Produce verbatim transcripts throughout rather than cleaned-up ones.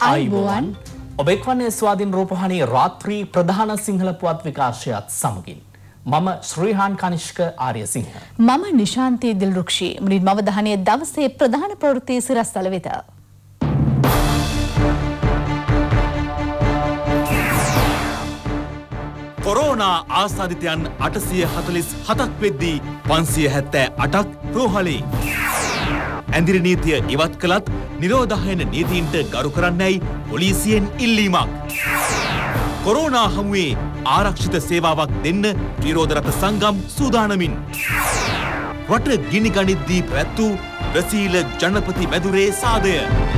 आयुबोවන් ඔබ එක්වන්නේ ස්වාධීන රූපවාහිනී රාත්‍රී ප්‍රධාන සිංහල පුවත් විකාශයත් සමගින් මම ශ්‍රීහාන් කනිෂ්ක ආර්යසිංහ මම නිශාන්ති දිල්රුක්ෂි මුලින්ම අවධානය දවසේ ප්‍රධාන ප්‍රවෘත්ති සිරස්තල වෙත කොරෝනා ආසාදිතයන් අටසිය හතළිස් හතක් වෙද්දී පන්සිය හැත්තෑ අටක් රෝහලේ ඇඳිරි නීතිය ඉවත් කළත් නිරෝධායන නීතීන්ට ගරු කරන්නයි පොලිසියෙන් ඉල්ලීමක්. කොරෝනා හමුවේ ආරක්ෂිත සේවාවක් දෙන්න ත්‍රිරෝද රථ සංගම් සූදානමින්. රට ගිනි ගනිද්දී පැවැත් වූ බ්‍රසීල ජනපති මැදුරේ සාදය.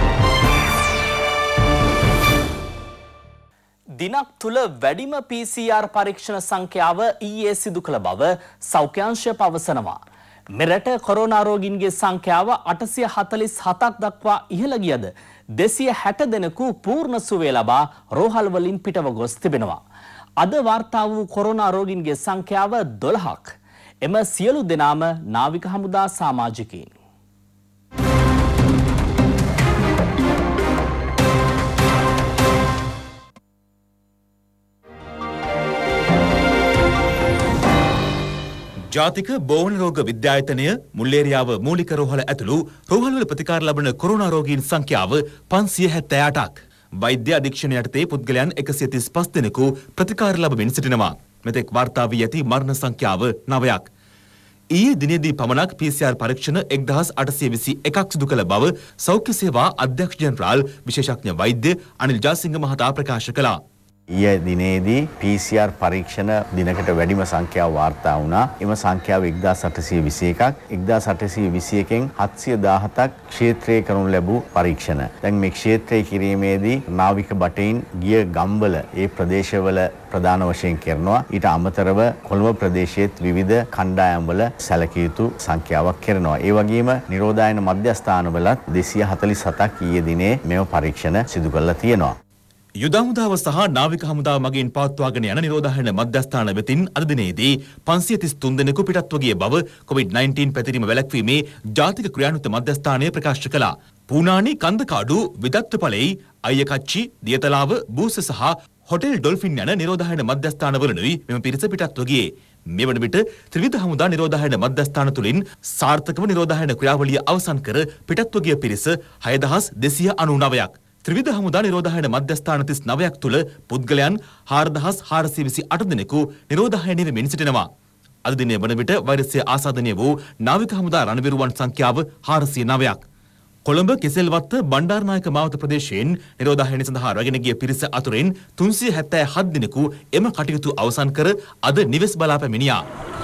දිනක් තුල වැඩිම පී සී ආර් පරීක්ෂණ සංඛ්‍යාව ඊයේ සිදු කළ බව සෞඛ්‍ය අංශය පවසනවා. මෙරට කොරෝනා රෝගීන්ගේ සංඛ්‍යාව අටසිය හතළිස් හතක් දක්වා ඉහළ ගියද දෙසිය හැට දෙනෙකු පූර්ණ සුවය ලබා රෝහල් වලින් පිටව ගොස් තිබෙනවා. අද වාර්තා වූ කොරෝනා රෝගීන්ගේ සංඛ්‍යාව දොළහක්. එම සියලු දෙනාම නාවික හමුදා සමාජිකයින්. ජාතික බෝවන රෝග විද්‍යායතනය මුල්ලේරියාව මූලික රෝහල ඇතුළු රෝහල්වල ප්‍රතිකාර ලබන කොරෝනා රෝගීන් සංඛ්‍යාව පන්සිය හැත්තෑ අටක්. වෛද්‍ය අධීක්ෂණය යටතේ පුද්ගලයන් එකසිය තිස් පහ දෙනෙකු ප්‍රතිකාර ලබමින් සිටිනවා. මෙතෙක් වාර්තා වී ඇති මරණ සංඛ්‍යාව නවයක්. ඊයේ දිනේදී පමණක් පී සී ආර් පරීක්ෂණ එක්දහස් අටසිය විසි එකක් සිදු කළ බව සෞඛ්‍ය සේවා අධ්‍යක්ෂ ජෙනරාල් විශේෂඥ වෛද්‍ය අනිල් ජාසිංහ මහතා ප්‍රකාශ කළා. ඊයේ දිනේදී පී සී ආර් පරීක්ෂණ දිනකට වැඩිම සංඛ්‍යාව වාර්තා වුණා. එම සංඛ්‍යාව එක්දහස් අටසිය විසි එකක්. එක්දහස් අටසිය විසි එකෙන් හත්සිය දාහතක් ක්ෂේත්‍රයේ කරනු ලැබූ පරීක්ෂණ. දැන් මේ ක්ෂේත්‍රයේ කිරීමේදී නාවික බටයින් ගිය ගම්වල ඒ ප්‍රදේශවල ප්‍රධාන වශයෙන් කරනවා. ඊට අමතරව කොළඹ ප්‍රදේශයේත් විවිධ කණ්ඩායම්වල සැලකිය යුතු සංඛ්‍යාවක් කරනවා. ඒ වගේම නිරෝධායන මධ්‍යස්ථානවලත් දෙසිය හතළිස් හතක් ඊයේ දිනේ මෙම පරීක්ෂණ සිදු කරලා තියෙනවා. යුද හමුදාව සහ නාවික හමුදාව මගින් පවත්වාගෙන යන නිරෝධායන මධ්‍යස්ථාන වෙතින් අද දිනේදී පන්සිය තිස් තුන් දෙනෙකු පිටත්ව ගිය බව කොවිඩ් නයින්ටීන් පැතිරීම වැළැක්වීමේ ජාතික ක්‍රියාන්විත මධ්‍යස්ථානය ප්‍රකාශ කළා. පූනානි කන්දකාඩු විදත්තුපලෙයි අයියකච්චි දියතලාව බූස සහ හොටෙල් ඩොල්ෆින් යන නිරෝධායන මධ්‍යස්ථානවලනුයි මෙම පිරිස පිටත්ව ගියේ. මේ වන විට ත්‍රිවිධ හමුදා නිරෝධායන මධ්‍යස්ථාන තුලින් සාර්ථකව නිරෝධායන ක්‍රියාවලිය අවසන් කර පිටත්ව ගිය පිරිස හයදහස් දෙසිය අනූනවයක්. ත්‍රිවිධ හමුදා නිරෝධායන මධ්‍යස්ථාන තිස් නවයක් තුළ පුද්ගලයන් හාරදහස් හාරසිය විසි අට දෙනෙකු නිරෝධායනය වෙමින් සිටිනවා. අද දිනය වන විට වෛරසය ආසාදනය වූ නාවික හමුදා රණවිරුවන් සංඛ්‍යාව හාරසිය නවයක්. කොළඹ කෙසෙල්වත්ත බණ්ඩාරනායක මාවත ප්‍රදේශයෙන් නිරෝධායනය සඳහා රැගෙන ගිය පිරිස අතුරින් තුන්සිය හැත්තෑ හත් දෙනෙකු එම කටයුතු අවසන් කර අද නිවෙස් බලා පැමිණියා.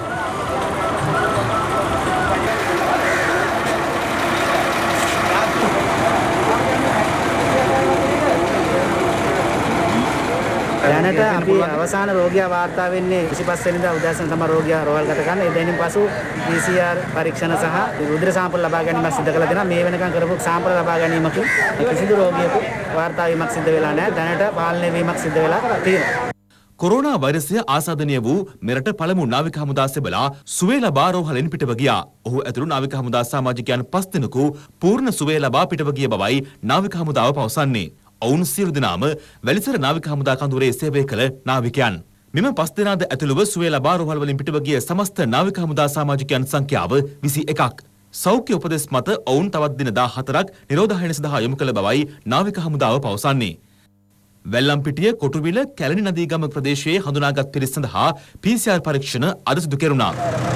දැනට අපි අවසාන රෝගියා වාර්තා වෙන්නේ විසිපස් වෙනිදා උදෑසන තමයි රෝගියා රෝහල්ගත කරන්න. ඒ දෙනින් පසු පී සී ආර් පරීක්ෂණ සහ රුධිර සාම්පල් ලබා ගැනීමක් සිදු කළා දෙනවා. මේ වෙනකන් කරපු සාම්පල් ලබා ගැනීමකින් කිසිදු රෝගියෙකු වාර්තා වීමක් සිදු වෙලා නැහැ. දැනට පාලනය වීමක් සිදු වෙලා තියෙනවා. කොරෝනා වෛරසය ආසාදනය වූ මෙරට පළමු නාවික හමුදා සෙබලා සුවය ලබා රෝහලෙන් පිටව ගියා. ඔහු ඇතුළු නාවික හමුදා සමාජිකයන් පස් දෙනෙකු පූර්ණ සුවය ලබා පිටව ගිය බවයි නාවික හමුදාව පවසන්නේ. ඔවුන් සියලු දෙනාම වැලිසර නාවික හමුදා කඳවුරේ සේවය කළ නාවිකයන්. මෙම පස් දෙනාද ඇතුළුව සුවය ලබා රෝහල් වලින් පිටව ගිය සමස්ත නාවික හමුදා සමාජිකයන් සංඛ්‍යාව විසි එකක්. සෞඛ්‍ය උපදෙස් මත ඔවුන් තවත් දින දාහතරක් නිරෝධායන සඳහා යොමු කළ බවයි නාවික හමුදාව පවසන්නේ. වැල්ලම්පිටිය කොටුවිල කැලණි නදීගම ප්‍රදේශයේ හඳුනාගත් පිරිස සඳහා පී සී ආර් පරීක්ෂණ අද සිදු කෙරුණා.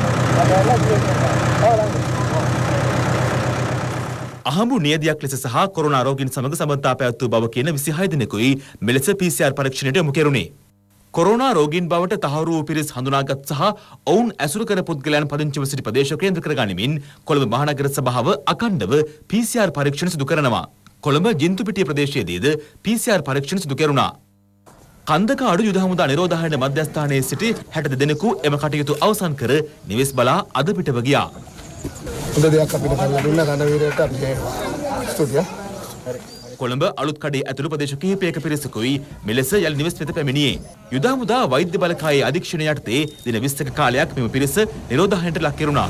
අහඹු නියදියක් ලෙස සහ කොරෝනා රෝගීන් සමග සම්බන්ධතා පැවැත් වූ බව කියන විසිහය දෙනෙකුයි මෙලෙස පී සී ආර් පරීක්ෂණයට යොමු කෙරුණේ. කොරෝනා රෝගීන් බවට තහවුරු වූ පිරිස් හඳුනාගත් සහ ඔවුන් ඇසුරු කර පුද්ගලයන් පදිංචිව සිටි ප්‍රදේශ කේන්ද්‍ර කරගනිමින් කොළඹ මහනගර සභාව අඛණ්ඩව පී සී ආර් පරීක්ෂණ සිදු කරනවා. කොළඹ ජින්තුපිටිය ප්‍රදේශයේදීද පී සී ආර් පරීක්ෂණ සිදු කෙරුණා. කන්දකාඩු යුද හමුදා නිරෝධායන මධ්‍යස්ථානයේ සිටි හැට දෙනෙකු එම කටයුතු අවසන් කර නිවෙස් බලා අද පිටව ගියා. හොඳ දෙයක් අපිට කරලා දුන්න රණවීරයට අපි ස්තුතියි. කොළඹ අලුත් කඩේ ඇතුළු ප්‍රදේශ කිහිපයක පිරිසකුයි මෙලෙස යලි නිවෙස් වෙත පැමිණියේ. යුද හමුදා වෛද්‍ය බලකායේ අධීක්ෂණය යටතේ දින විස්සක කාලයක් මෙම පිරිස නිරෝධායනයට ලක් කෙරුණා.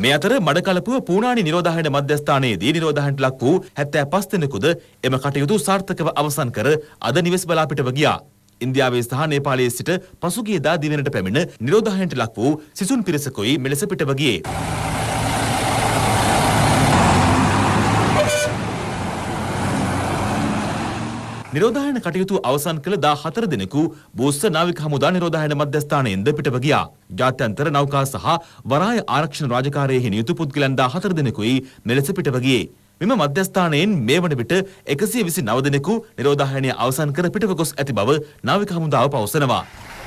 මේ අතර මඩකලපුව පූනානි නිරෝධායන මධ්‍යස්ථානයේදී නිරෝධායනට ලක් වූ හැත්තෑ පහ දෙනෙකුද එම කටයුතු සාර්ථකව අවසන් කර අද නිවෙස් බලා පිටව ගියා. ඉන්දියාවේ සහ නේපාලයේ සිට පසුගියදා දිවයිනට පැමිණ නිරෝධායනට ලක් වූ සිසුන් පිරිසකුයි මෙලෙස පිටව ගියේ. නිරෝධායන කටයුතු අවසන් කළ දාහතර දෙනෙකු බෝස්ස නාවික හමුදා නිරෝධායන මධ්‍යස්ථානයෙන්ද පිටව ගියා. ජාත්‍යන්තර නෞකා සහ වරාය ආරක්ෂණ රාජකාරියෙහි නියුතු පුද්ගලයන් දාහතර දෙනෙකුයි මෙලෙස පිටව ගියේ. මෙම මධ්‍යස්ථානයෙන් මේ වන විට එකසිය විසිනව දෙනෙකු නිරෝධායනය අවසන් කර පිටව ගොස් ඇති බව නාවික හමුදාව පවසනවා.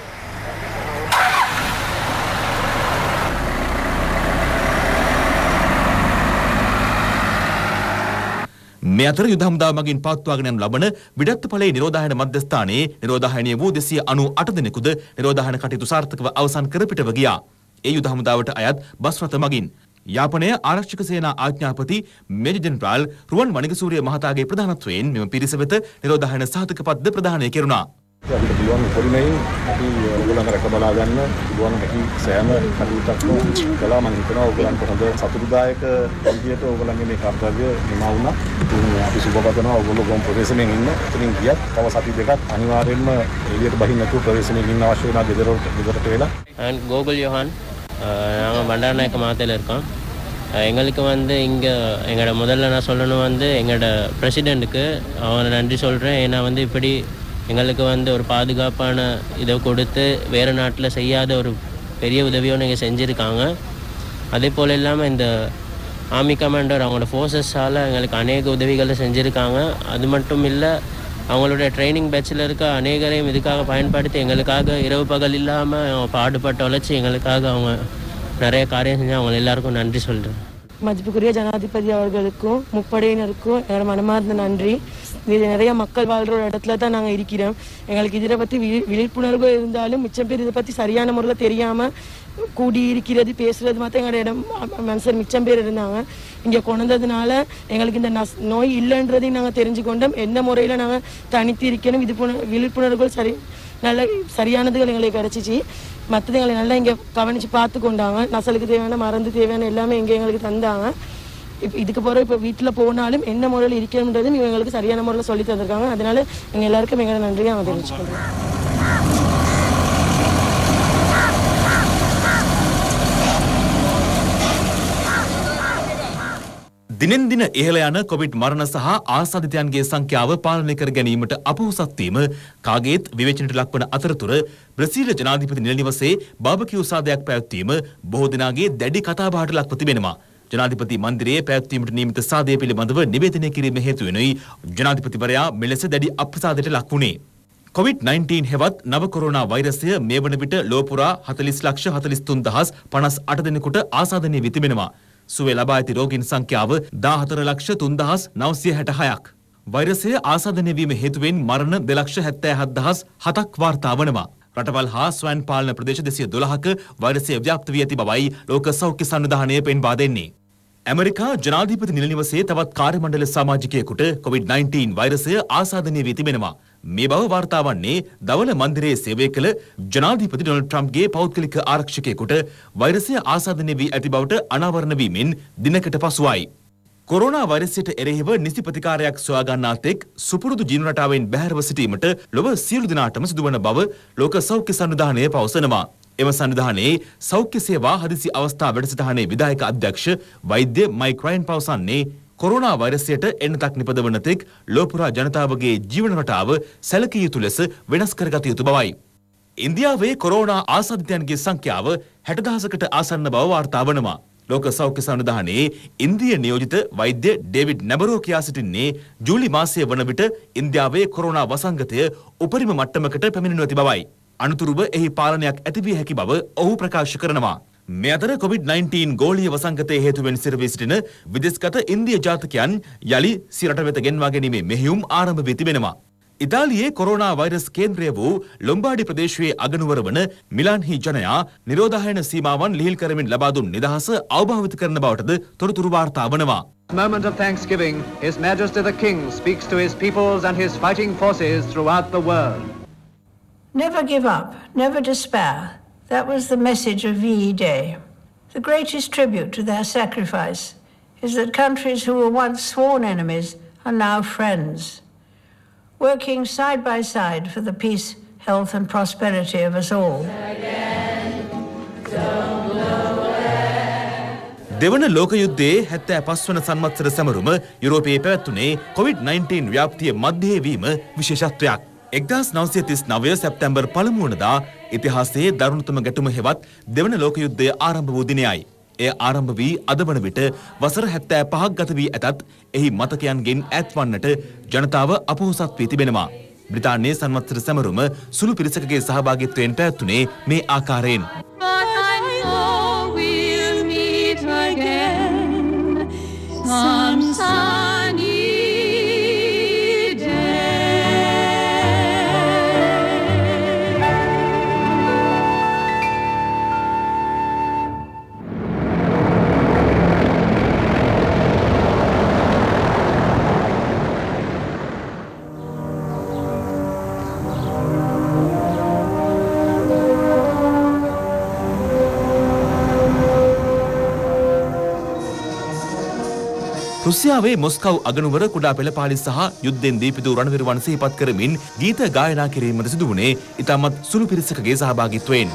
මේ අතර යුද හමුදාව මගින් පවත්වාගෙන යනු ලබන විඩත්තුපලේ නිරෝධායන මධ්‍යස්ථානයේ නිරෝධායනය වූ දෙසිය අනූ අට දෙනෙකුද නිරෝධායන කටයුතු සාර්ථකව අවසන් කර පිටව ගියා. ඒ යුද හමුදාවට අයත් බස් රථ මගින්. යාපනය ආරක්ෂක සේනා ආඥාපති මේජර් ජෙනරාල් රුවන් වනිගසූරිය මහතාගේ ප්‍රධානත්වයෙන් මෙම පිරිස වෙත නිරෝධායන සහතික පත්ද ප්‍රදානය කෙරුණා. අපිට පුළුවන් පරිමයෙන් අපි ඔයගොල්ලන්ව රැක බලා ගන්න පුළුවන් හැකි සෑම කටයුත්තක්ම කළා. මම හිතනවා ඔයගොල්ලන්ට හොඳ සතුටුදායක විදියට ඔයගොල්ලන්ගේ මේ කර්තව්‍ය නිමා වුණා. ඉතින් අපි සුබ පතනවා ඔයගොල්ලෝ ගොම් ප්‍රදේශයෙන් ඉන්න. ඉතින් ගියත් තව සති දෙකක් අනිවාර්යයෙන්ම එළියට බහින්න නැතුව ප්‍රදේශයෙන් ඉන්න අවශ්‍ය වෙනවා ගෙදරට ගෙදරට වෙලා. And Gogol Johan நாங்கள் பண்டாரநாயக்க மாவட்டத்தில் இருக்கோம். எங்களுக்கு வந்து இங்கே எங்களோட முதல்ல நான் சொல்லணும் வந்து எங்களோட பிரசிடெண்ட்டுக்கு அவனை நன்றி சொல்கிறேன். ஏன்னா வந்து இப்படி எங்களுக்கு வந்து ஒரு பாதுகாப்பான இதை கொடுத்து வேறு நாட்டில் செய்யாத ஒரு பெரிய உதவியும் நீங்கள் செஞ்சுருக்காங்க. அதே போல் இல்லாமல் இந்த ஆர்மி கமாண்டர் அவங்களோட ஃபோர்ஸஸால் எங்களுக்கு அநேக உதவிகளை செஞ்சுருக்காங்க. அது மட்டும் இல்லை, அவங்களுடைய ட்ரைனிங் பேட்சில் இருக்க அநேகரையும் இதுக்காக பயன்படுத்தி எங்களுக்காக இரவு பகல் இல்லாமல் பாடுபட்டு உழைச்சி எங்களுக்காக அவங்க நிறைய காரியம் செஞ்சு அவங்க எல்லாருக்கும் நன்றி சொல்கிறேன். மதிப்புக்குரிய ஜனாதிபதி அவர்களுக்கும் முப்படையினருக்கும் என்னோட மனமார்ந்த நன்றி. இது நிறைய மக்கள் வாழ்கிற ஒரு இடத்துல தான் நாங்கள் இருக்கிறோம். எங்களுக்கு இதை பற்றி வி விழிப்புணர்வு இருந்தாலும் மிச்சம் பேர் இதை பற்றி சரியான முறையில் தெரியாமல் கூடி இருக்கிறது பேசுகிறது மாத்திரம் எங்களோட இடம் மனுஷர் மிச்சம் பேர் இருந்தாங்க. இங்கே கொண்டதுனால எங்களுக்கு இந்த நஸ் நோய் இல்லைன்றதையும் நாங்கள் தெரிஞ்சுக்கொண்டோம். என்ன முறையில் நாங்கள் தனித்து இருக்கணும், இது விழிப்புணர்வுகள் சரி நல்ல சரியானதுகள் எங்களுக்கு கிடச்சிச்சு. மற்றது எங்களை நல்லா இங்கே கவனித்து பார்த்து கொண்டாங்க. நசலுக்கு தேவையான மருந்து தேவையான எல்லாமே இங்கே எங்களுக்கு தந்தாங்க. இப்போ இதுக்கு போகிற இப்போ வீட்டில் போனாலும் என்ன முறையில் இருக்கணுன்றதும் இவங்களுக்கு சரியான முறையில் சொல்லி தந்திருக்காங்க. அதனால எங்கள் எல்லாருக்கும் எங்களோட நன்றியை நாங்கள் தெரிவிச்சுக்கிறோம். දිනෙන් දින ඉහළ යන කොවිඩ් මරණ සහ ආසාදිතයන්ගේ සංඛ්‍යාව පාලනය කර ගැනීමට අපොහොසත් වීම කාගේත් විවේචනයට ලක්වන අතරතුර බ්‍රසීල ජනාධිපති නිල නිවසේ බාබකියු සාදයක් පැවැත්වීම බොහෝ දෙනාගේ දැඩි කතාබහට ලක්ව තිබෙනවා. ජනාධිපති මන්දිරයේ පැවැත්වීමට නියමිත සාදය පිළිබඳව නිවේදනය කිරීම හේතුවෙනුයි ජනාධිපතිවරයා මෙලෙස දැඩි අප්‍රසාදයට ලක් වුණේ. කොවිඩ් නයින්ටීන් හෙවත් නව කොරෝනා වෛරසය මේ වන විට ලොව පුරා හතළිස් ලක්ෂ හතළිස් තුන් දහස් පනස් අට දෙනෙකුට ආසාදනය වී තිබෙනවා. සුවය ලබා ඇති රෝගීන් සංඛ්‍යාව දාහතර ලක්ෂ තුන්දහස් නවසිය හැටහයක්. වෛරසය ආසාදනය වීම හේතුවෙන් මරණ දෙලක්ෂ හැත්තෑ හත් දහස් හතක් වාර්තා වනවා. රටවල් හා ස්වයං පාලන ප්‍රදේශ දෙසිය දොළහක වෛරසය ව්‍යාප්ත වී ඇති බවයි ලෝක සෞඛ්‍ය සංවිධානය පෙන්වා දෙන්නේ. ඇමරිකා ජනාධිපති නිල නිවසේ තවත් කාර්ය මණ්ඩල සමාජිකයෙකුට කොවිඩ් නයින්ටීන් වෛරසය ආසාදනය වී තිබෙනවා. මේ බව වාර්තා වන්නේ දවල මන්දිරයේ සේවය කළ ජනාධිපති ඩොනල්ඩ් ට්‍රම්ප්ගේ පෞද්ගලික ආරක්ෂකයෙකුට වෛරසය ආසාදනය වී ඇති බවට අනාවරණ වීමෙන් දිනකට පසුවයි. කොරෝනා වෛරසයට එරෙහිව නිසි ප්‍රතිකාරයක් සොයා ගන්නා තෙක් සුපුරුදු ජීවන රටාවෙන් බැහැරව සිටීමට ලොව සියලු දෙනාටම සිදුවන බව ලෝක සෞඛ්‍ය සංවිධානය පවසනවා. එම සංවිධානයේ සෞඛ්‍ය සේවා හදිසි අවස්ථා වැඩසටහනේ විධායක අධ්‍යක්ෂ වෛද්‍ය මයික් රයන් පවසන්නේ කොරෝනා වෛරසයට එන්නතක් නිපදවන තෙක් ලෝපුරා ජනතාවගේ ජීවන රටාව සැලකිය යුතු ලෙස වෙනස් කරගත යුතු බවයි. ඉන්දියාවේ කොරෝනා ආසාදිතයන්ගේ සංඛ්‍යාව හැට දහසකට ආසන්න බව වාර්තා වනවා. ලෝක සෞඛ්‍ය සංවිධානයේ ඉන්දිය නියෝජිත වෛද්‍ය ඩේවිඩ් නැබරෝ කියා සිටින්නේ ජූලි මාසයේ වන විට ඉන්දියාවේ කොරෝනා වසංගතය උපරිම මට්ටමකට පැමිණෙනු ඇති බවයි. අනතුරුව එහි පාලනයක් ඇති විය හැකි බව ඔහු ප්‍රකාශ කරනවා. මේ අතර කොවිඩ් නයින්ටීන් ගෝලීය වසංගතයේ හේතුවෙන් සිරවී සිටින විදේශගත ඉන්දිය ජාතකයන් යලි සිරට වෙත ගෙන්වා ගැනීමේ මෙහෙයුම් ආරම්භ වී තිබෙනවා. ඉතාලියේ කොරෝනා වෛරස් කේන්ද්‍රය වූ ලොම්බාඩි ප්‍රදේශයේ අගනුවර වන මිලාන්හි ජනයා නිරෝධායන සීමාවන් ලිහිල් කරමින් ලබා දුන් නිදහස අවභාවිත කරන බවටද තොරතුරු වාර්තා වනවා. Moment of thanksgiving, His Majesty the King speaks to his peoples and his fighting forces throughout the world. Never give up, never despair. That was the message of V E Day. The greatest tribute to their sacrifice is that countries who were once sworn enemies are now friends, working side by side for the peace, health and prosperity of us all. දෙවන ලෝක යුද්ධයේ හැත්තෑ පස් වන සංවත්සර සැමරුම යුරෝපයේ පැවැත්වුණේ Covid nineteen ව්‍යාප්තිය මධ්‍යයේ වීම විශේෂත්වයක්. එක්දාස් නවසිය තිස් නවය සැප්තැම්බර් පළමු වනදා ඉතිහාසයේ දරුණුතම ගැටුම හෙවත් දෙවන ලෝක යුද්ධය ආරම්භ වූ දිනයයි. එය ආරම්භ වී අද වන විට වසර හැත්තෑ පහක් ගත වී ඇතත් එහි මතකයන්ගෙන් ඈත්වන්නට ජනතාව අපොහොසත් වී තිබෙනවා. බ්‍රිතාන්‍යයේ සංවත්සර සැමරුම සුළු පිරිසකගේ සහභාගීත්වයෙන් පැවැත්වුණේ මේ ආකාරයෙන්. Some sunny රුසියාවේ මොස්කව් අගනුවර කුඩා පෙළපාලි සහ යුද්ධෙන් දීපිදු රණවිරුවන් සිහිපත් කරමින් ගීත ගායනා කිරීමට සිදු වුණේ ඉතාමත් සුළු පිරිසකගේ සහභාගීත්වයෙන්.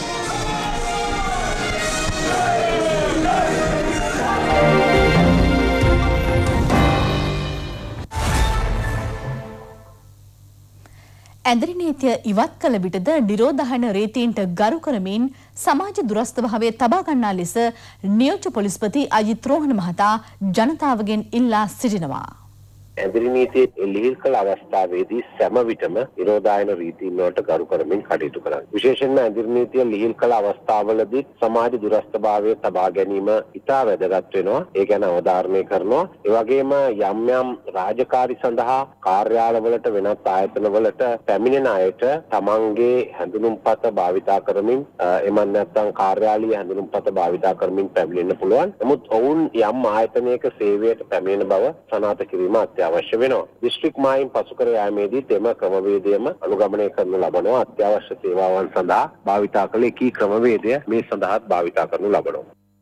ඇඳරි නීතිය ඉවත් කළ විටද නිරෝධායන රීතීන්ට ගරු කරමින් සමාජ දුරස්ථ භාවයේ තබා ගන්නා ලෙස නියෝජ්‍ය පොලිස්පති අජිත් රෝහණ මහතා ජනතාවගෙන් ඉල්ලා සිටිනවා. ඇඳරි නීතියේ ලිහිල් කළ අවස්ථාවේදී සෑම විටම නිරෝධායන රීතීන් වලට ගරු කරමින් කටයුතු කරන්න. විශේෂයෙන්ම ඇඳරි නීතිය ලිහිල් කළ අවස්ථාවලදී සමාජ දුරස්ථභාවය තබා ගැනීම ඉතා වැදගත් වෙනවා. ඒ ගැන අවධාරණය කරනවා. ඒ වගේම යම් යම් රාජකාරී සඳහා කාර්යාලවලට වෙනත් ආයතනවලට පැමිණෙන අයට තමන්ගේ හැඳුනුම්පත භාවිතා කරමින් එමන් නැත්නම් කාර්යාලීය හැඳුනුම්පත භාවිතා කරමින් පැමිණෙන්න පුළුවන්. නමුත් ඔවුන් යම් ආයතනයක සේවයට පැමිණෙන බව සනාථ කිරීම අත්‍යවශ්‍යයි. අවශ්‍ය වෙනවා. දිස්ත්‍රික් මායිම් පසු කර යාමේදී තෙම ක්‍රමවේදයම අනුගමනය කරනු ලබනවා. අත්‍යවශ්‍ය සේවාවන් සඳහා භාවිතා කළ එකී ක්‍රමවේදය මේ සඳහාත් භාවිතා කරනු ලබනවා.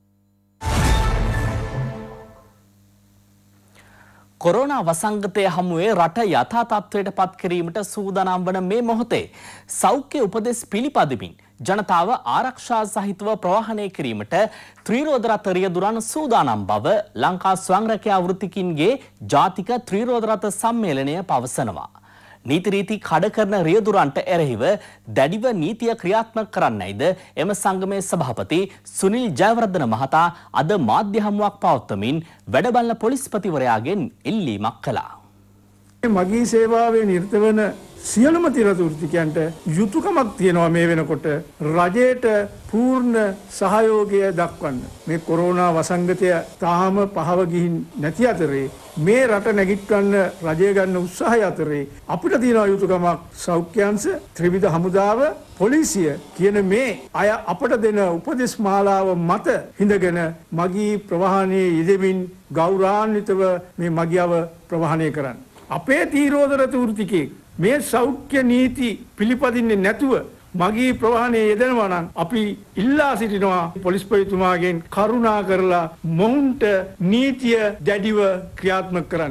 කොරෝනා වසංගතය හමුවේ රට යථා තත්ත්වයට පත් කිරීමට සූදානම් වන මේ මොහොතේ සෞඛ්‍ය උපදෙස් පිළිපදමින් ජනතාව ආරක්ෂා සහිතව ප්‍රවාහනය කිරීමට ත්‍රිරෝද රථ රියදුරන් සූදානම් බව ලංකා ස්වයංරැකියා වෘත්තිකින්ගේ ජාතික ත්‍රිරෝද රථ සම්මේලනය පවසනවා. නීති රීති කඩ කරන රියදුරන්ට එරෙහිව දැඩිව නීතිය ක්‍රියාත්මක කරන්නයිද එම සංගමේ සභාපති සුනිල් ජයවර්ධන මහතා අද මාධ්‍ය හමුවක් පවත්වමින් වැඩබලන පොලිස්පතිවරයාගෙන් ඉල්ලීමක් කළා. මගී සේවාවේ නිරත වන සියලුම තිරතුර්තිකයන්ට යුතුයකමක් තියෙනවා මේ වෙනකොට රජයට පූර්ණ සහයෝගය දක්වන්න. මේ කොරෝනා වසංගතය තාම පහව ගිහින් නැති අතරේ මේ රට නැගිටවන්න රජය ගන්න උත්සාහය අතරේ අපිට තියෙන යුතුයකමක් සෞඛ්‍ය අංශ, ත්‍රිවිධ හමුදාව, පොලිසිය කියන මේ අය අපට දෙන උපදෙස් මාලාව මත හිඳගෙන මගී ප්‍රවාහනයේ යෙදෙමින් ගෞරවාන්විතව මේ මගියව ප්‍රවාහනය කරන්න. අපේ තීරෝදර තූර්තිකේ මේ සෞඛ්‍ය නීති පිළිපදින්නේ නැතුව මගී ප්‍රවාහනයේ යෙදෙනවා නම් අපි ඉල්ලා සිටිනවා පොලිස්පතිතුමාගෙන් කරුණා කරලා මොවුන්ට නීතිය දැඩිව ක්‍රියාත්මක කරන්න.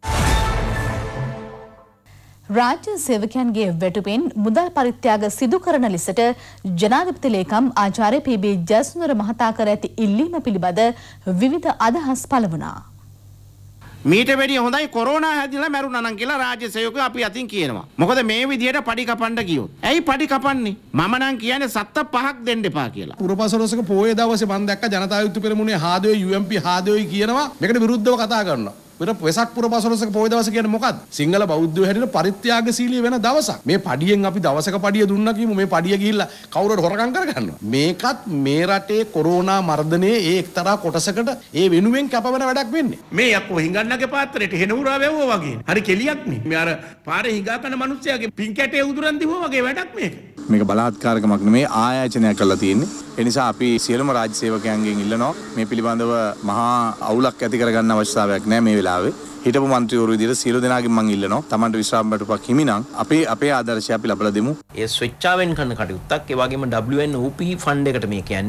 රාජ්‍ය සේවකයන්ගේ වැටුපෙන් මුදල් පරිත්‍යාග සිදු කරන ලෙසට ජනාධිපති ලේකම් ආචාර්ය පී.බී. ජයසුන්දර මහතා කර ඇති ඉල්ලීම පිළිබඳ විවිධ අදහස් පළ වුණා. මීට වැඩිය හොඳයි කොරෝනා හැදිලා මැරුණා නම් කියලා රාජ්‍ය සේවකයෝ අපි අතින් කියනවා. මොකද මේ විදියට පඩි කපන්න ගියොත්. ඇයි පඩි කපන්නේ? මම නම් කියන්නේ සත්ත පහක් දෙන්න එපා කියලා. පුරපසළොස්වක පොයේ දවසේ මම දැක්ක ජනතා යුක්ත පෙරමුණේ හාදෝයි යූ එම් පී හාදෝයි කියනවා මේකට විරුද්ධව කතා කරනවා. වෙසක් පුරපසළොස්වක පොයේ දවස කියන්නේ මොකද්ද? සිංහල බෞද්ධයෝ හැටියට පරිත්‍යාගශීලී වෙන දවසක්. මේ පඩියෙන් අපි දවසක පඩිය දුන්නා කියමු මේ පඩිය ගිහිල්ලා කවුරුහරි හොරකම් කරගන්නවා. මේකත් මේ රටේ කොරෝනා මර්ධනයේ ඒ එක්තරා කොටසකට ඒ වෙනුවෙන් කැපවෙන වැඩක් වෙන්නේ. මේ යක්කෝ හිඟන්නගේ පාත්‍රයට හෙන උරා වැවුවා වගේ. හරි කෙලියක් නේ. මේ අර පාරේ හිඟා කන මිනිස්සයාගේ පින් කැටේ උදුරන් දිවුවා වගේ වැඩක් මේක. මේක බලාත්කාරකමක් නෙමේ ආයාචනයක් කරලා තියෙන්නේ. ඒ නිසා අපි සියලුම රාජ්‍ය සේවකයන්ගෙන් ඉල්ලනවා මේ පිළිබඳව මහා අවුලක් ඇති කරගන්න අවශ්‍යතාවයක් නැහැ මේ වෙලාවේ. හිටපු മന്ത്രിවරු විදිහට සියලු දෙනාගෙන් මම ඉල්ලනවා Tamanට විශ්‍රාම බටුපක් හිමි නම් අපේ අපේ ආදර්ශය අපි ලබලා දෙමු. ඒ ස්විච්චාවෙන් කරන කටයුත්තක් ඒ වගේම W N O P fund එකට මේ කියන්නේ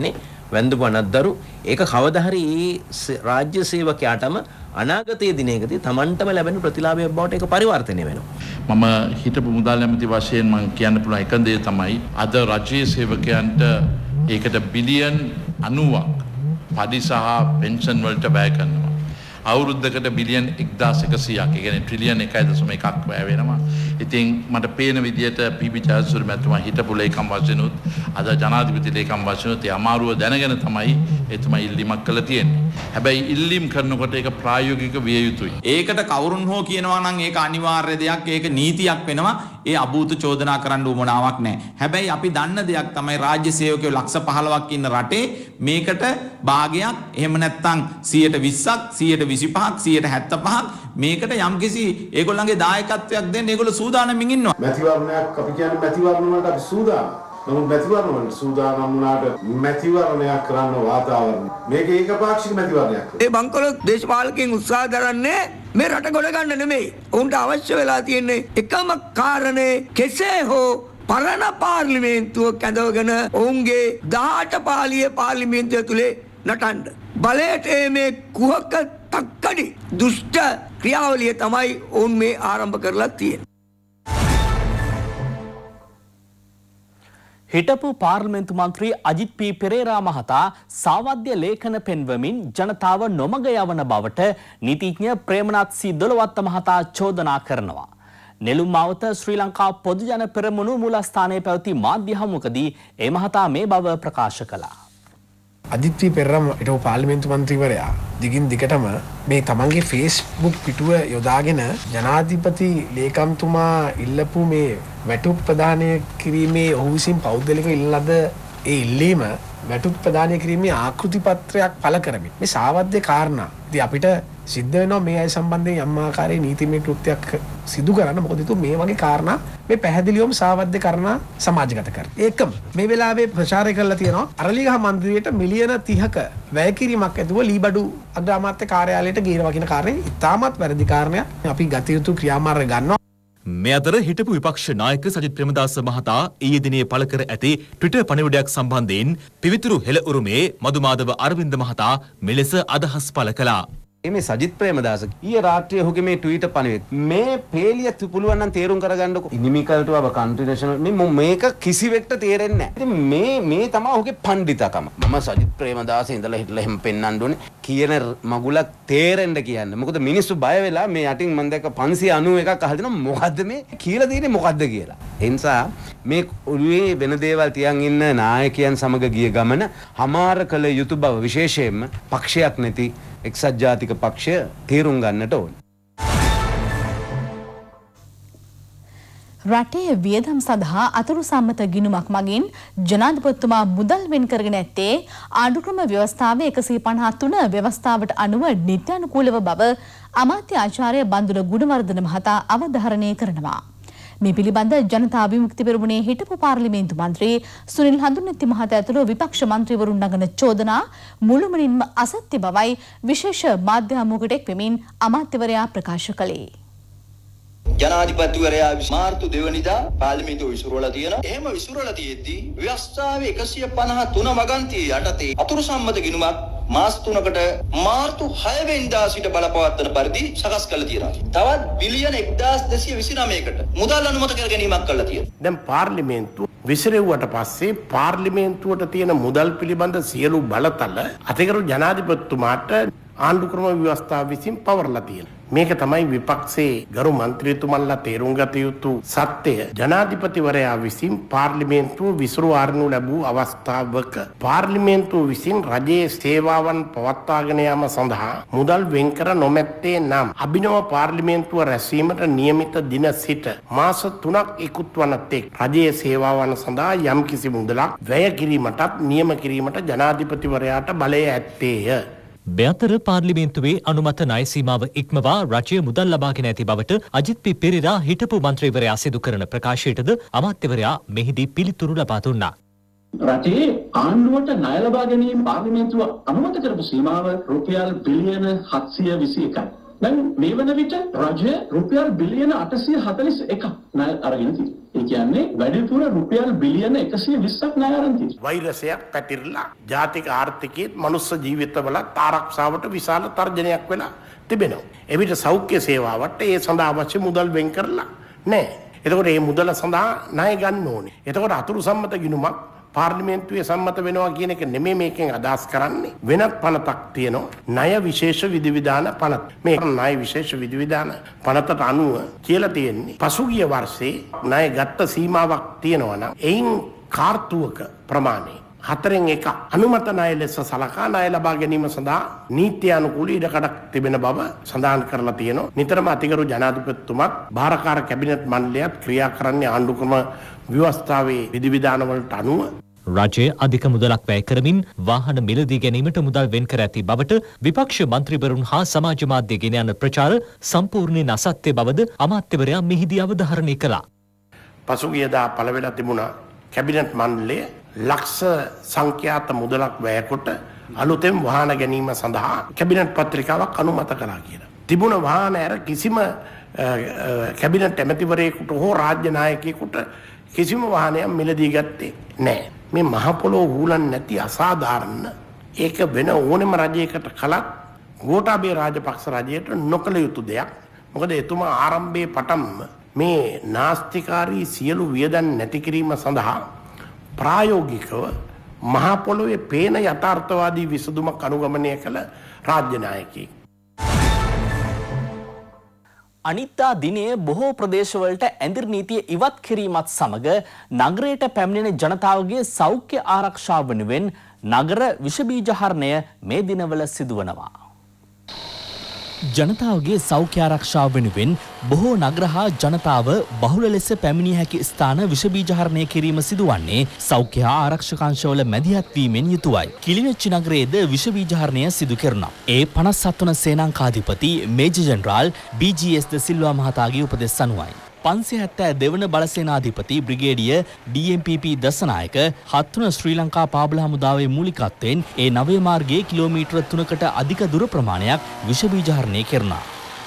වැන්දපු අනද්දරු ඒක කවදා හරි රාජ්‍ය සේවකයාටම අනාගතයේ දිනයකදී Tamanටම ලැබෙන ප්‍රතිලාභයක් බවට ඒක පරිවර්තනය වෙනවා. මම හිටපු මුදල් ඇමති වශයෙන් මම කියන්න පුළුවන් එක දේ තමයි අද රජයේ සේවකයන්ට ඒකට බිලියන් අනූවක් පඩි සහ පෙන්ෂන් වලට වැය කරනවා. අවුරුද්දකට බිලියන් එක්දාස් එකසීයක් ඒ කියන්නේ ට්‍රිලියන් එකයි දශම එකක් වැය වෙනවා. ඉතින් මට පේන විදිහට පී.බී. ජයසූරිය මැතිතුමා හිටපු ලේකම් වශයෙන් උත් අද ජනාධිපති ලේකම් වශයෙන් උත් අමාරුව දැනගෙන තමයි එතුමා ඉල්ලීමක් කළා තියෙන්නේ. හැබැයි ඉල්ලීම් කරනකොට ඒක ප්‍රායෝගික විය යුතුයි. ඒකට කවුරුන් හෝ කියනවා නම් ඒක අනිවාර්ය දෙයක්, ඒක නීතියක් වෙනවා. ඒ අභූත චෝදනා කරන්න උවමනාවක් නැහැ. හැබැයි අපි දන්න දෙයක් තමයි රාජ්‍ය සේවකයෝ ලක්ෂ පහළොවක් ඉන්න රටේ මේකට භාගයක් එහෙම නැත්නම් සියයට විස්සක් සියයට විසිපහක් සියයට හැත්තපහක් මේකට යම්කිසි ඒගොල්ලන්ගේ දායකත්වයක් දෙන්න ඒගොල්ලෝ සූදානම්ින් ඉන්නවා. මැතිවරණයක් අපි කියන්නේ මැතිවරණ වලට අපි සූදානම්. නමුත් මැතිවරණ වලට සූදානම් වුණාට මැතිවරණයක් කරන්න වාතාවරණය. මේක ඒකපාක්ෂික මැතිවරණයක්. ඒ බංකොලොත් දේශපාලකයන් උත්සාහ දරන්නේ මේ රට ගොඩ ගන්න නෙමෙයි. උන්ට අවශ්‍ය වෙලා තියෙන්නේ එකම කාරණේ කෙසේ හෝ පරණ පාර්ලිමේන්තුව කැඳවගෙන ඔවුන්ගේ දහඅට පාළියේ පාර්ලිමේන්තුව තුලේ නටන්න. බලයට මේ කුහක තක්කඩි දුෂ්ට ක්‍රියාවලිය තමයි ඔවුන් මේ ආරම්භ කරලා තියෙන්නේ. හිටපු පාර්ලිමේන්තු මන්ත්‍රී අජිත් පී පෙරේරා මහතා සාවද්‍ය ලේඛන පෙන්වමින් ජනතාව නොමග යවන බවට නීතිඥ ප්‍රේමනාත් සී දොළවත්ත මහතා චෝදනා කරනවා. නෙළුම් මාවත ශ්‍රී ලංකා පොදුජන පෙරමුණු මූලස්ථානයේ පැවති මාධ්‍ය හමුවකදී ඒ මහතා මේ බව ප්‍රකාශ කළා. අජිත් පී පෙරේරා හිටපු පාර්ලිමේන්තු මන්ත්‍රීවරයා දිගින් දිගටම මේ තමන්ගේ ෆේස්බුක් පිටුව යොදාගෙන ජනාධිපති ලේකම්තුමා ඉල්ලපු මේ වැටුප් ප්‍රදානය කිරීමේ ඔහු විසින් පෞද්ගලිකව ඉල්ලන ලද ඒ ඉල්ලීම වැටුප් ප්‍රදානය කිරීමේ ආකෘති පත්‍රයක් පළ කරමින් මේ සාවද්‍ය කාරණා ඉතින් අපිට සිද්ධ වෙනවා මේ අය සම්බන්ධයෙන් යම් ආකාරයේ නීතිමය කෘත්‍යයක් සිදු කරන්න. මොකද itu මේ වගේ කාරණා මේ පැහැදිලිවම සාවද්‍ය කාරණා සමාජගත කර. ඒකම මේ වෙලාවේ ප්‍රචාරය කරලා තියෙනවා අරලිගහ මන්දිරයට මිලියන තිහක වැය කිරීමක් ඇතුව ලීබඩු අග්‍රාමාත්‍ය කාර්යාලයට ගිහිනවා කියන කාර්යය ඉතාමත් වැරදි කාරණයක්. අපි ගත යුතු ක්‍රියාමාර්ග ගන්නවා. මේ අතර හිටපු විපක්ෂ නායක සජිත් ප්‍රේමදාස මහතා ඊයේ දිනේ පළ කර ඇති ට්විටර් පණිවිඩයක් සම්බන්ධයෙන් පිවිතුරු හෙළ උරුමේ මදුමාදව අරවින්ද මහතා මෙලෙස අදහස් පළ කළා. මේ සජිත් ප්‍රේමදාස ඊයේ රාත්‍රියේ ඔහුගේ මේ ට්වීට් පණිවිඩ මේ පේලිය පුළුවන් නම් තේරුම් කරගන්නකො ඉනිමිකල්ට වව කන්ට්‍රි නේෂනල් මේ මේක කිසිවෙක්ට තේරෙන්නේ නැහැ. ඉතින් මේ මේ තමයි ඔහුගේ පඬිතකම. මම සජිත් ප්‍රේමදාස ඉඳලා හිටලා එහෙම පෙන්වන්න ඕනේ කියන මගුලක් තේරෙන්න කියන්නේ. මොකද මිනිස්සු බය වෙලා මේ යටින් මම දැක්ක පන්සිය අනූ එකක් අහලා දෙනවා මොකද්ද මේ කියලා දෙන්නේ මොකද්ද කියලා. ඒ නිසා මේ ඔළුවේ වෙන දේවල් තියන් ඉන්න නායකයන් සමග ගිය ගමන හමාර කළ යුතු බව විශේෂයෙන්ම පක්ෂයක් නැති එක්සත් ජාතික පක්ෂය තේරුම් ගන්නට ඕන. රටේ වියදම් සඳහා අතුරු සම්මත ගිණුමක් මගින් ජනාධිපතිතුමා මුදල් වෙන් කරගෙන ඇත්තේ ආණ්ඩුක්‍රම ව්‍යවස්ථාවේ එකසිය පනහ තුන ව්‍යවස්ථාවට අනුව නිත්‍යානුකූලව බව අමාත්‍ය ආචාර්ය බන්දුල ගුණවර්ධන මහතා අවධාරණය කරනවා. මේ පිළිබඳ ජනතා විමුක්ති පෙරමුණේ හිටපු පාර්ලිමේන්තු මන්ත්‍රී සුනිල් හඳුන්නැති මහතා ඇතුළු විපක්ෂ මන්ත්‍රීවරුන් නගන චෝදනා මුළුමනින්ම අසත්‍ය බවයි විශේෂ මාධ්‍ය හමුවකට එක් වෙමින් අමාත්‍යවරයා ප්‍රකාශ කළේ. ජනාධිපතිවරයා මාර්තු දෙවනිදා පාර්ලිමේන්තුව විසිරවලා තියෙනවා. එහෙම විසිරවලා තියෙද්දී ව්‍යවස්ථාවේ එකසිය පනහ තුන වගන්තිය යටතේ අතුරු සම්මත ගිණුමක් මාස තුනකට මාර්තු හය වෙනිදා සිට බලපවත්වන පරිදි සකස් කරලා තියෙනවා. තවත් බිලියන එක්දාස් දෙසිය විසිනමයකට මුදල් අනුමත කර ගැනීමක් කරලා තියෙනවා. දැන් පාර්ලිමේන්තුව විසිරෙව්වට පස්සේ පාර්ලිමේන්තුවට තියෙන මුදල් පිළිබඳ සියලු බලතල අතිගරු ජනාධිපතිතුමාට ආණ්ඩුක්‍රම ව්‍යවස්ථාව විසින් පවරලා තියෙනවා. මේක තමයි විපක්ෂයේ ගරු මන්ත්‍රීතුමන්ලා තේරුම් ගත යුතු සත්‍යය. ජනාධිපතිවරයා විසින් පාර්ලිමේන්තුව විසිරුවාරනු ලැබූ අවස්ථාවක පාර්ලිමේන්තුව විසින් රජයේ සේවාවන් පවත්වාගෙන යාම සඳහා මුදල් වෙන් කර නොමැත්තේ නම් අභිනව පාර්ලිමේන්තුව රැස්වීමට නියමිත දින සිට මාස තුනක් ඉක්ුත් වන තෙක් රජයේ සේවාවන් සඳහා යම්කිසි මුදලක් වැය කිරීමටත් නියම කිරීමට ජනාධිපතිවරයාට බලය ඇත්තේය. මෙතර පාර්ලිමේන්තුවේ අනුමත ණය සීමාව ඉක්මවා රජය මුදල් ලබාගෙන ඇති බවට අජිත් පී පෙරේරා හිටපු මන්ත්‍රීවරයා සිදු කරන ප්‍රකාශයටද අමාත්‍යවරයා මෙහිදී පිළිතුරු ලබා දුන්නා. රටේ ආණ්ඩුවට ණය ලබා ගැනීම පාර්ලිමේන්තුව අනුමත කරපු සීමාව රුපියල් බිලියන හත්සිය විසි එකයි. දැන් මේ වන විට රජය රුපියල් බිලියන අටසිය හතළිස් එකක් ණය අරගෙන තියෙනවා. ඒ කියන්නේ වැඩිපුර රුපියල් බිලියන එකසිය විස්සක් ණය අරන් තියෙනවා. වෛරසයක් පැතිරලා ජාතික ආර්ථිකයේ මනුස්ස ජීවිතවල ආරක්ෂාවට විශාල තර්ජනයක් වෙලා තිබෙනවා. එවිට සෞඛ්‍ය සේවාවට ඒ සඳහා අවශ්‍ය මුදල් වෙන් කරලා නැහැ. එතකොට මේ මුදල සඳහා ණය ගන්න ඕනේ. එතකොට අතුරු සම්මත ගිණුමක් පාර්ලිමේන්තුවේ සම්මත වෙනවා කියන එක නෙමෙයි මේකෙන් අදහස් කරන්නේ. වෙනත් පනතක් තියෙනවා. ණය විශේෂ විධිවිධාන පනත. මේ ණය විශේෂ විධිවිධාන පනතට අනුව කියලා තියෙන්නේ පසුගිය වර්ෂේ ණය ගත්ත සීමාවක් තියෙනවා නම් එයින් කාර්තුවක ප්‍රමාණය හතරෙන් එක අනුමත ණය ලෙස සලකා ණය ලබා ගැනීම සඳහා නීත්‍යානුකූල ඉඩකඩක් තිබෙන බව සඳහන් කරලා තියෙනවා. නිතරම අතිගරු ජනාධිපතිතුමත් භාරකාර කැබිනට් මණ්ඩලයත් ක්‍රියා කරන්නේ ආණ්ඩුක්‍රම ව්‍යවස්ථාවේ විධිවිධාන වලට අනුව. රජය අධික මුදලක් වැය කරමින් වාහන මිලදී ගැනීමට මුදල් වෙන් කර ඇති බවට විපක්ෂ මන්ත්‍රීවරුන් හා සමාජ මාධ්‍ය ගෙන යන ප්‍රචාර සම්පූර්ණයෙන් අසත්‍ය බවද අමාත්‍යවරයා මෙහිදී අවධාරණය කළා. පසුගියදා පළ වෙලා තිබුණා කැබිනට් මණ්ඩලය ලක්ෂ සංඛ්‍යාත මුදලක් වැයකොට අලුතෙන් වාහන ගැනීම සඳහා කැබිනට් පත්‍රිකාවක් අනුමත කළා කියලා. තිබුණ වාහන ඇර කිසිම කැබිනට් ඇමතිවරයෙකුට හෝ රාජ්‍ය නායකයෙකුට කිසිම වාහනයක් මිලදී ගත්තේ නැහැ. මේ මහ පොළොව හූලන් නැති අසාධාරණ ඒක වෙන ඕනෙම රජයකට කලත් ගෝඨාභය රාජපක්ෂ රජයට නොකළ යුතු දෙයක්. මොකද එතුමා ආරම්භයේ පටන්ම මේ නාස්තිකාරී සියලු වියදම් නැති කිරීම සඳහා ප්‍රායෝගිකව මහ පොළොවේ පේන යථාර්ථවාදී විසඳුමක් අනුගමනය කළ රාජ්‍ය නායකයෙක්. අනිත්දා දිනේ බොහෝ ප්‍රදේශවලට ඇඳිරි නීතිය ඉවත් කිරීමත් සමග නගරයට පැමිණෙන ජනතාවගේ සෞඛ්‍ය ආරක්ෂාව වෙනුවෙන් නගර විෂබීජහරණය මේ දිනවල සිදුවනවා. ජනතාවගේ සෞඛ්‍ය ආරක්ෂාව වෙනුවෙන් බොහෝ නගර හා ජනතාව බහුල ලෙස පැමිණිය හැකි ස්ථාන විෂබීජහරණය කිරීම සිදුවන්නේ සෞඛ්‍ය හා ආරක්ෂකාංශවල මැදිහත් වීමෙන් යුතුවයි. කිලිනොච්චි නගරයේද විෂබීජහරණය සිදු කරනවා. ඒ පනස් හත් වන සේනාංකාධිපති major general B G S de Silva මහතාගේ උපදෙස් අනුවයි. පන්සිය හැත්තෑ දෙවන බලසේනාධිපති බ්‍රිගේඩිය D M P P Dasanayake හත්වන ශ්‍රී ලංකා පාබල හමුදාවේ මූලිකත්වයෙන් ඒ නවය මාර්ගයේ කිලෝමීටර තුනකට අධික දුර ප්‍රමාණයක් විෂබීජහරණය කරනවා.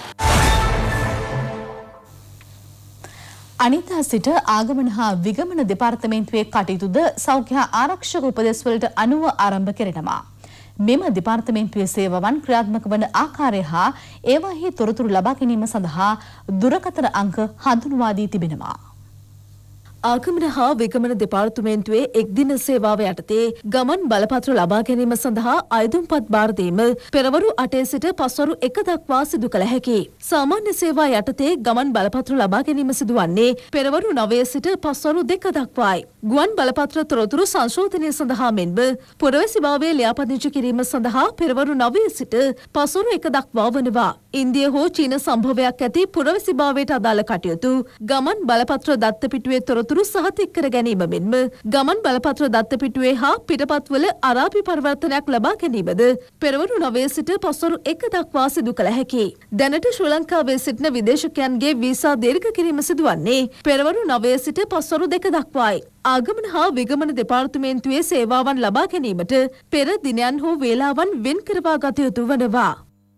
අනිතා සිට ආගමන හා විගමන දෙපාර්තමේන්තුවේ කටයුතුද සෞඛ්‍ය ආරක්ෂක උපදෙස්වලට අනුව ආරම්භ කෙරෙනවා. මෙම දෙපාර්තමේන්තුවේ සේවාවන් ක්‍රියාත්මක වන ආකාරය හා ඒවාහි තොරතුරු ලබා ගැනීම සඳහා දුරකථන අංක හඳුන්වා දී තිබෙනවා. ආගමන හා විගමන දෙපාර්තමේන්තුවේ එක්දින සේවාව යටතේ ගමන් බලපත්‍ර ලබා ගැනීම සඳහා අයදුම්පත් බාර දීම පෙරවරු අටේ සිට පස්වරු එක දක්වා සිදු කළ හැකියි. සාමාන්‍ය සේවා යටතේ ගමන් බලපත්‍ර ලබා ගැනීම සිදුවන්නේ පෙරවරු නවය සිට පස්වරු දෙක දක්වායි. ගුවන් බලපත්‍ර තොරතුරු සංශෝධනය සඳහා මෙන්ම පුරවැසිභාවය ලියාපදිංචි කිරීම සඳහා පෙරවරු නවය සිට පස්වරු එක දක්වා වනවා. ඉන්දිය හෝ චීන සම්භවයක් ඇති පුරවැසිභාවයට අදාළ කටයුතු ගමන් බලපත්‍ර දත්තපිටුවේ තොරතුරු සහතික කර ගැනීම මෙන්ම ගමන් බලපත්‍ර දත්තපිටුවේ හා පිටපත්වල අරාබි පරිවර්තනයක් ලබා ගැනීමද පෙරවරු නවය සිට පස්වරු එක දක්වා සිදු කළ හැකියි. දැනට ශ්‍රී ලංකාවේ සිටින විදේශකයන්ගේ වීසා දීර්ඝ කිරීම සිදුවන්නේ පෙරවරු නවය සිට පස්වරු දෙක දක්වායි. ආගමන හා විගමන දෙපාර්තමේන්තුවේ සේවාවන් ලබා ගැනීමට පෙර දිනයන් හෝ වේලාවන් වෙන් කරවා ගත යුතු වනවා.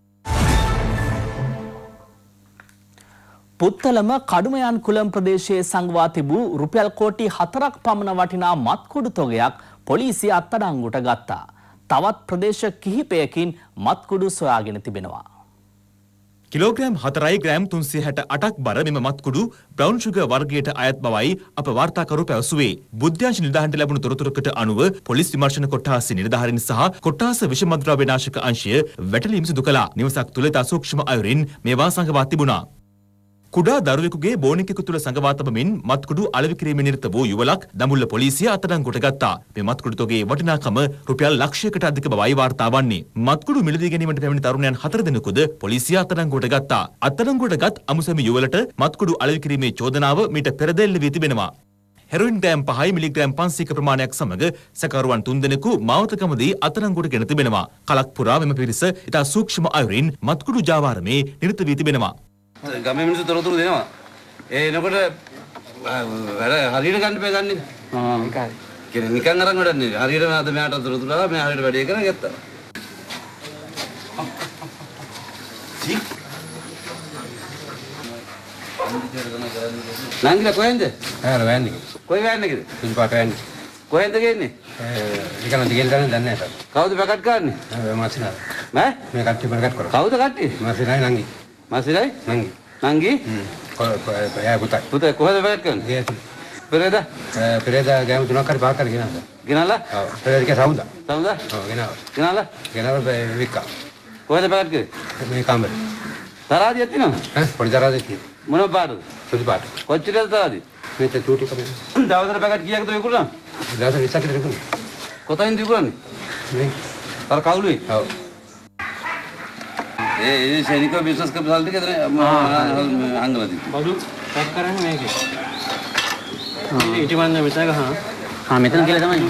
පුත්තලම කඩුමයන් කුලම් ප්‍රදේශයේ සංගවා තිබූ රුපියල් කෝටි හතරක් පමණ වටිනා මත්කුඩු තොගයක් පොලිසිය අත්අඩංගුවට ගත්තා. තවත් ප්‍රදේශ කිහිපයකින් මත්කුඩු සොයාගෙන තිබෙනවා. කිලෝග්‍රෑම් හතරයි ග්‍රෑම් තුන්සිය හැට අටක් බර මෙම මත්කුඩු බ්‍රවුන් ෂුගර් වර්ගයට අයත් බවයි අප වාර්තාකරු පැවසුවේ. බුද්ධ්‍යංශ නිලධාරීන්ට ලැබුණු තොරතුරකට අනුව පොලිස් විමර්ශන කොට්ටාසේ නිලධාරීන් සහ කොට්ටාස විෂමද්‍රව්‍ය නාශක අංශය වැටලීම් සිදු කළා. නිවසක් තුළ ඉතා සූක්ෂම අයුරින් මේවා සංගවා තිබුණා. කුඩා දරුවෙකුගේ බෝනිකෙකු තුළ සංගවා තබමින් මත්කුඩු අලෙවි කිරීමේ නිරත වූ යුවලක් දඹුල්ල පොලිසිය අත්අඩංගුවට ගත්තා. මේ මත්කුඩු තොගේ වටිනාකම රුපියල් ලක්ෂයකට අධික බවයි වාර්තා වන්නේ. මත්කුඩු මිලදී ගැනීමට පැමිණි තරුණයන් හතර දෙනෙකුද පොලිසිය අත්අඩංගුවට ගත්තා. අත්අඩංගුවට ගත් අමුසැමි යුවලට මත්කුඩු අලෙවි කිරීමේ චෝදනාව මීට පෙර දෙල්ල වී තිබෙනවා. හෙරොයින් ග්‍රෑම් පහයි මිලිග්‍රෑම් පන්සීයක ප්‍රමාණයක් සමග සැකරුවන් තුන්දෙනෙකු මාවතකමදී අත්අඩංගුවට ගෙන තිබෙනවා. කලක් පුරා මෙම පිරිස ඉතා සූක්ෂම අයුරින් මත්කුඩු ජාවාරමේ නිරත වී තිබෙනවා. ගමේ මිනිස්සු තොරතුරු දෙනවා. ඒ එනකොට වැඩ හරියට ගන්න බෑ ගන්නේ. ආ ඒකයි. කියන්නේ නිකන් අරන් වැඩක් නෙවෙයි. හරියට මම අද මෙයාට තොරතුරු දාලා මම හරියට වැඩේ කරලා ගත්තා. නංගිලා කොහෙන්ද? ආර වෑන් එකේ. කොයි වෑන් එකේද? සුදු පාට වෑන්. කොහෙන්ද ගේන්නේ? ඒකන දිගෙන් ගන්න දන්නේ නැහැ. කවුද පැකට් කරන්නේ? මාසිනා. නෑ? මේ කට්ටිය පැකට් කරා. කවුද කට්ටිය? මාසිනායි නංගි. මාසිනායි? නංගි. නංගි? හ්ම්. කොහේ පුතයි. පුතයි කොහෙද පැකට් කරන්නේ? පෙරේද? පෙරේද ගෑමු තුනක් හරි පහක් හරි ගෙනාවා. ගෙනාලා? ඔව්. පෙරේද කිය සමුදා. සමුදා? ඔව් ගෙනාවා. ගෙනාලා? ගෙනාලා වික්කා. කොහෙද පැකට් කරේ? මේ කාමරේ. තරාදියක් තියෙනවද? ඈ පොඩි තරාදියක් තියෙනවා. මොන පාටද? සුදු පාට. කොච්චරද තරාදිය? මේක චූටි කමෙන්. දවසට පැකට් කීයක්ද විකුණනවා? දවසට විස්සක් විතර විකුණනවා. කොතනින්ද විකුණන්නේ? මේ. අර කවුළුයි? ඔව්. ඒ ඒ සෙනිකෝ බිස්නස් කප්සල් ටික එතන අංගලදී. බඩු පැක් කරන්නේ මේකේ. ඊට වන්න මෙතන ගහන. ආ මෙතන කියලා තමයි.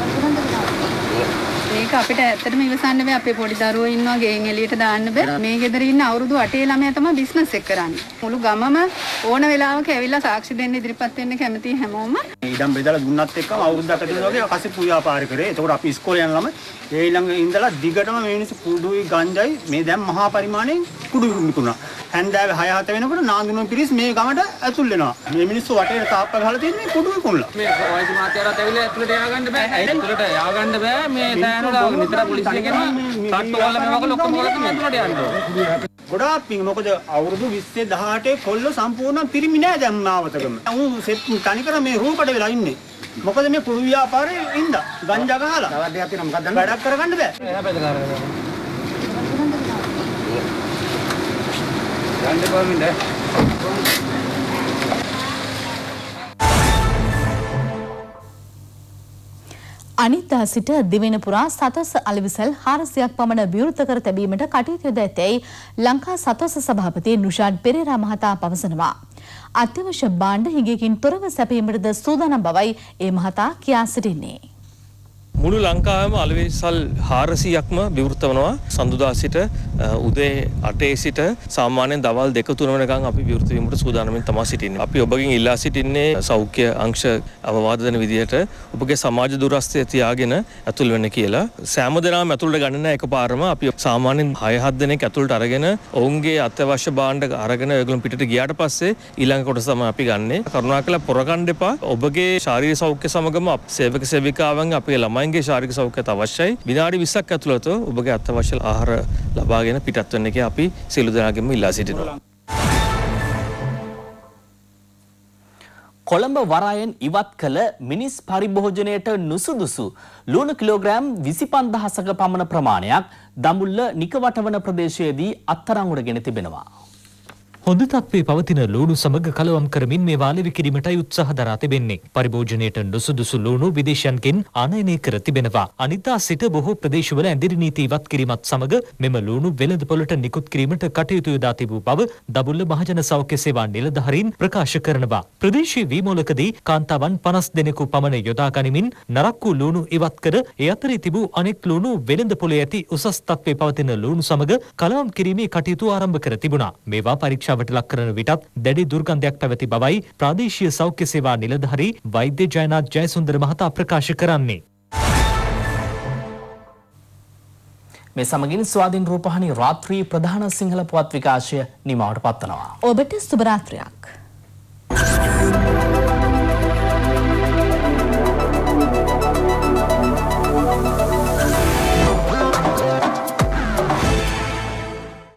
මේක අපිට ඇත්තටම ඉවසන්න බෑ. අපේ පොඩි දරුවෝ ඉන්නවා ගෙන් එළියට දාන්න බෑ. මේ ගෙදර ඉන්න අවුරුදු අටේ ළමයා තමයි බිස්නස් එක කරන්නේ. මුළු ගමම ඕන වෙලාවක ඇවිල්ලා සාක්ෂි දෙන්න ඉදිරිපත් වෙන්න කැමති හැමෝම. ඉඩම් බෙදලා දුන්නත් එක්කම අවුරුද්දකට විතර වගේ කසිප්පු ව්‍යාපාරය කරේ. එතකොට අපි ඉස්කෝලේ යන ළමයි ඒ ළඟ ඉඳලා දිගටම මේ මිනිස්සු කුඩුයි ගංජයි මේ දැන් මහා පරිමාණයෙන් කුඩු විකුණනවා. හැන්දෑවේ හය හත වෙනකොට නාඳුන පිරිස් මේ ගමට ඇතුල් වෙනවා. මේ මිනිස්සු වටේ තාප්ප ගහලා තියෙන්නේ කුඩු විකුණලා. මේ වයිසි මාත්‍යාරත් ඇවිල්ලා ඇතුළට ය아가න්න බෑ. ඇතුළට ය아가න්න බෑ. මේ තෑනවල නිතර පොලිසිය කියනවා තට්ටු වල මේ වගේ ඔක්කොම කරලා තියෙන ඇතුළට යන්න ඕනේ. ගොඩාක් පිං මොකද අවුරුදු විස්සේ දහඅටේ කොල්ල සම්පූර්ණ පිරිමි නෑ දැන් මාවතකම. උන් තනිකර මේ රූපඩ වෙලා ඉන්නේ. මොකද මේ කුඩු ව්‍යාපාරේ ඉඳ ගංජා ගහලා. තවත් දෙයක් තියෙනවා මොකක්ද දන්නවද? වැඩක් කරගන්න බෑ. එහා පැත්තට කරගන්න. ගන්න බෑ. අනිද්දා සිට දිවෙන පුරා සතොස් අලවිසල් හාරසියක් පමණ විවෘත කර තැබීමට කටයුතු යොද ඇතැයි ලංකා සතොස් සභාපති නුෂාඩ් පෙරේරා මහතා පවසනවා. අත්‍යවශ්‍ය භාණ්ඩ හිගයකින් තොරව සැපීමටද සූදානම් බවයි ඒ මහතා කියා සිටින්නේ. මුළු ලංකාවම අලවිසල් හාරසියක්ම විවෘත වනවා. සඳුදා සිට උදේ අටේ සිට සාමාන්‍යයෙන් දවල් දෙක තුන වෙනකන් අපි විවෘත වීමට සූදානම්ෙන් තමයි සිටින්නේ. අපි ඔබගෙන් ඉල්ලා සිටින්නේ සෞඛ්‍ය අංශ අවවාද දෙන විදිහට ඔබගේ සමාජ දුරස්ථය තියාගෙන ඇතුල් වෙන්න කියලා. සෑම දෙනාම ඇතුළට ගන්න නැහැ එකපාරම. අපි සාමාන්‍යයෙන් හය හත් දෙනෙක් ඇතුළට අරගෙන ඔවුන්ගේ අත්‍යවශ්‍ය භාණ්ඩ අරගෙන ඒගොල්ලෝ පිටට ගියාට පස්සේ ඊළඟ කොටස තමයි අපි ගන්නෙ. කරුණාකරලා පොරකණ්ඩ එපා. ඔබගේ ශාරීරික සෞඛ්‍ය සමගම සේවක සේවිකාවන් අපේ ළමයින්ගේ ශාරීරික සෞඛ්‍යයට අවශ්‍යයි. විනාඩි විස්සක් ඇතුළත ඔබගේ අත්‍යවශ්‍ය ආහාර ලබාගෙන පිටත් වෙන්න කියලා අපි සියලු දෙනාගෙන්ම ඉල්ලා සිටිනවා. කොළඹ වරායෙන් ඉවත් කළ මිනිස් පරිභෝජනයට නුසුදුසු ලුණු කිලෝග්‍රෑම් විසිපන්දහසක පමණ ප්‍රමාණයක් දඹුල්ල නිකවටවන ප්‍රදේශයේදී අත්අඩංගුවට ගෙන තිබෙනවා. හොඳ තත්ත්වයේ පවතින ලුණු සමග කලවම් කරමින් මේ වාලෙවි කිරීමටයි උත්සාහ දරා තිබෙන්නේ. පරිභෝජනයට නුසුදුසු ලුණු විදේශයන්ගෙන් ආනයනය කර තිබෙනවා. අනිද්දා සිට බොහෝ ප්‍රදේශවල ඇඳිරි නීති ඉවත් කිරීමත් සමග මෙම ලුණු වෙළඳපොළට නිකුත් කිරීමට කටයුතු යොදා තිබූ බව දඹුල්ල මහජන සෞඛ්‍ය සේවා නිලධාරීන් ප්‍රකාශ කරනවා. ප්‍රදේශීය වීමෝලකදී කාන්තාවන් පනස් දෙනෙකු පමණ යොදා ගනිමින් නරක් වූ ලුණු ඉවත් කර ඒ අතරේ තිබූ අනෙක් ලුණු වෙළඳපොළේ ඇති උසස් තත්ත්වයේ පවතින ලුණු සමග කලවම් කිරීමේ කටයුතු ආරම්භ කර තිබුණා. මේවා පරීක්ෂා වට ලක් කරන විටත් දැඩි දුර්ගන්ධයක් පැවති බවයි ප්‍රාදේශීය සෞඛ්‍ය සේවා නිලධාරී වෛද්‍ය ජයනාත් ජයසුන්දර මහතා ප්‍රකාශ කරන්නේ. මේ සමගින් ස්වාධීන රූපවාහිනී රාත්‍රී ප්‍රධාන සිංහල පුවත් විකාශය නිමවට පත්වනවා. ඔබට සුබ රාත්‍රියක්.